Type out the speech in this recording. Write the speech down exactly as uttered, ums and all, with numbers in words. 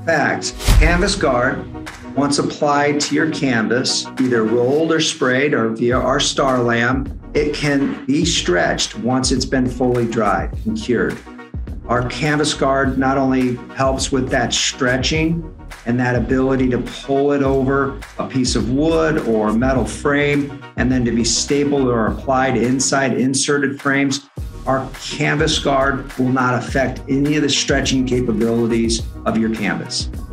fact, canvas guard, once applied to your canvas, either rolled or sprayed or via our Star Lam, it can be stretched once it's been fully dried and cured. Our canvas guard not only helps with that stretching and that ability to pull it over a piece of wood or a metal frame and then to be stapled or applied inside inserted frames, our canvas guard will not affect any of the stretching capabilities of your canvas.